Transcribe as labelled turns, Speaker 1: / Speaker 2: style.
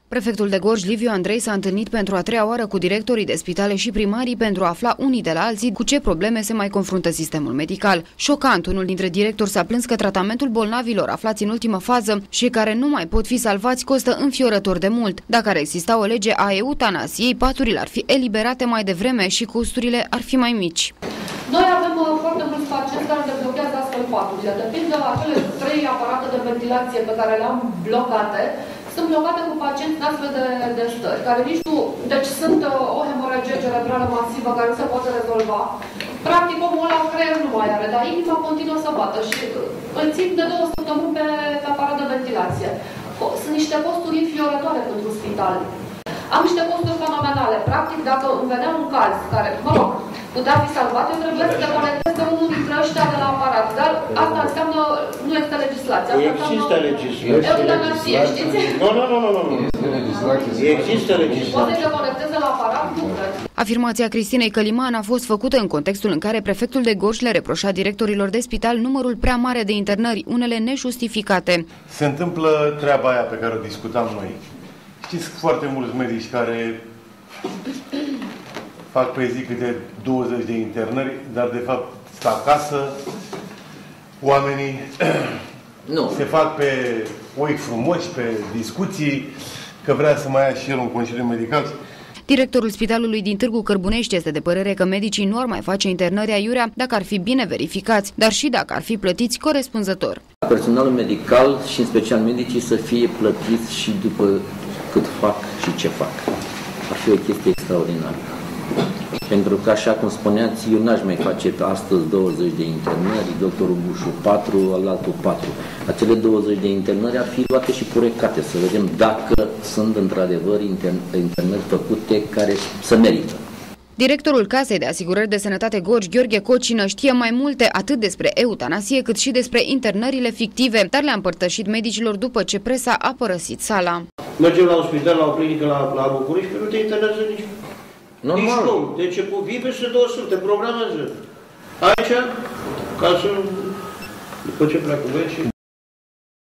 Speaker 1: Prefectul de Gorj, Liviu Andrei, s-a întâlnit pentru a treia oară cu directorii de spitale și primarii pentru a afla unii de la alții cu ce probleme se mai confruntă sistemul medical. Șocant, unul dintre directori s-a plâns că tratamentul bolnavilor aflați în ultimă fază și care nu mai pot fi salvați costă înfiorător de mult. Dacă ar exista o lege a eutanasiei, paturile ar fi eliberate mai devreme și costurile ar fi mai mici.
Speaker 2: Noi avem foarte mulți pacienți care deblochează astfel paturile. De pildă, acele 3 aparate de ventilație pe care le-am blocate, sunt blocate cu pacienți în astfel de stări, care nici nu... Deci sunt o hemoragie cerebrală masivă care nu se poate rezolva. Practic, omul ăla creier nu mai are, dar inima continuă să bată și îl țin de 2 săptămâni pe aparat de ventilație. Sunt niște costuri înfiorătoare pentru spital. Am niște costuri fenomenale. Practic, dacă îmi venea un caz care, mă rog, putea fi salvat, eu trebuie să deconectez pe unul dintre ăștia de la aparat. Dar asta înseamnă, nu este legislație.
Speaker 3: Există legislație.
Speaker 2: Eutanasie, știți?
Speaker 3: Nu. Există legislație.
Speaker 2: Poate să deconectez de la aparat? Nu cred.
Speaker 1: Afirmația Cristinei Căliman a fost făcută în contextul în care prefectul de Gorj le reproșa directorilor de spital numărul prea mare de internări, unele nejustificate.
Speaker 4: Se întâmplă treaba aia pe care o discutam noi. Știți foarte mulți medici care fac pe zi câte 20 de internări, dar de fapt stă acasă, oamenii se fac pe oi frumoși, pe discuții, că vrea să mai ia și el un concediu medical.
Speaker 1: Directorul spitalului din Târgu Cărbunești este de părere că medicii nu ar mai face internări aiurea dacă ar fi bine verificați, dar și dacă ar fi plătiți corespunzător.
Speaker 5: Personalul medical și în special medicii să fie plătiți și după cât fac și ce fac. Ar fi o chestie extraordinară. Pentru că, așa cum spuneați, eu n-aș mai face astăzi 20 de internări, doctorul Bușu 4, alaltul 4. Acele 20 de internări ar fi luate și purecate, să vedem dacă sunt într-adevăr internări făcute care să merită.
Speaker 1: Directorul Casei de Asigurări de Sănătate Gorj, Gheorghe Cocină, știe mai multe atât despre eutanasie cât și despre internările fictive, dar le-a împărtășit medicilor după ce presa a părăsit sala.
Speaker 3: Mergem la un spital, la o clinică la București, că nu te interesează nici cum. Deci vii peste 200, programează. Aici, ca să... După ce pleacă